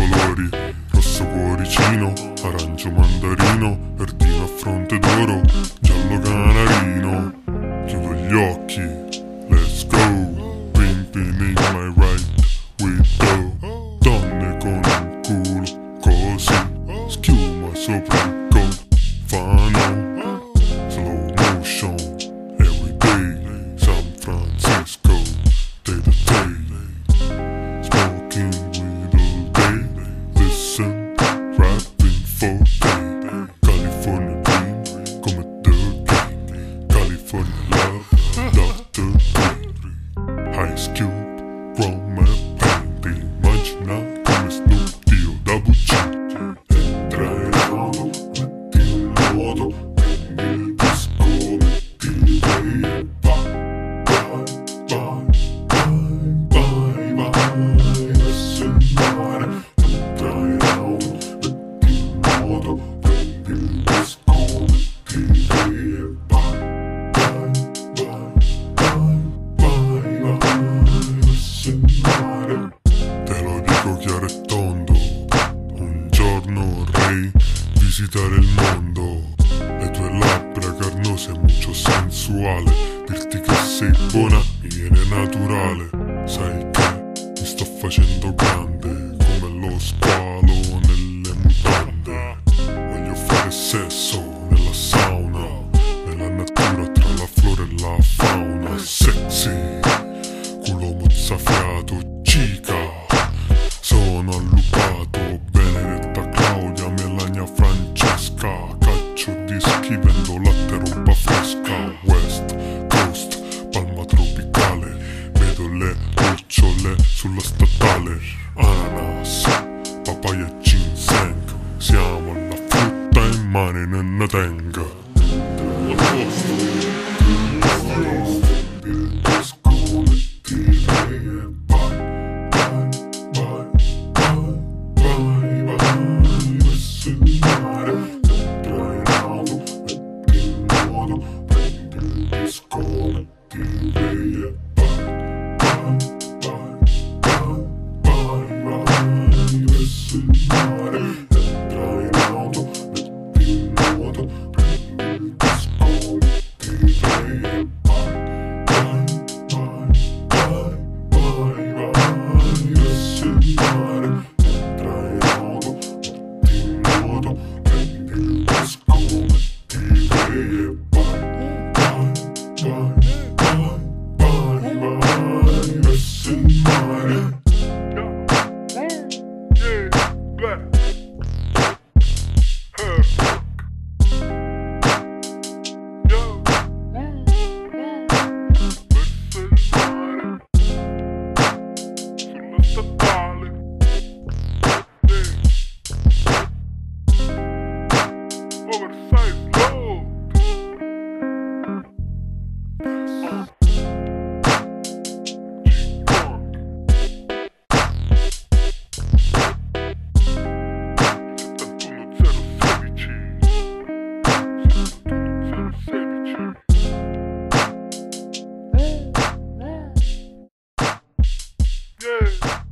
colori, rosso cuoricino, arancio mandarino, verdino a fronte d'oro, giallo canarino. Chiudo gli occhi, let's go, pimping in my right window. Donne con un culo così, schiuma sopra il cofano, slow motion, everyday, San Francisco, day to day. Smoking weed all day, listen, rapping for day. California dream, come the game. California love, Dr. Dre. Ice Cube, rum e paint. Immagina come Snoop Dio Double G. Entra in auto, metti in moto, prendi il disco, metti i play e vai, vai, vai, vai, vai, verso il mare. Entra in auto, metti in moto, prendi il disco, metti i play e vai, vai, vai, vai, vai, verso il mare. Te lo dico chiaro e tondo, un giorno vorrei visitare il mondo. Le tue labbra carnose e mucho sensuale, dirti che sei buona mi viene naturale. Sai che mi sto facendo grande, come lo squalo nelle mutande. Voglio fare sesso nella sauna, nella natura tra la flora e la fauna. Sexy, culo mozzafiato, cica. Sono allupato, Benedetta, Claudia, Melania, Francesca. Caccio dischi, vendo latte, roba fresca. West Coast, palma tropicale, vedo le gocciole sulla statale. Ananas, papaya e ginseng, siamo alla frutta in mani nella tenga. Il disco, metti i play e vai, vai, vai, vai, vai, verso il mare. Entra in auto, metti in moto, prendi il disco, metti i play e vai, vai, vai, vai, vai, verso il mare. Entra in auto, metti in moto, prendi il disco, metti i play e vai, vai, vai, vai, verso il mare. Entra in auto, metti in moto, prendi il disco, metti i play e vai, vai, vai, verso il mare. Yeah.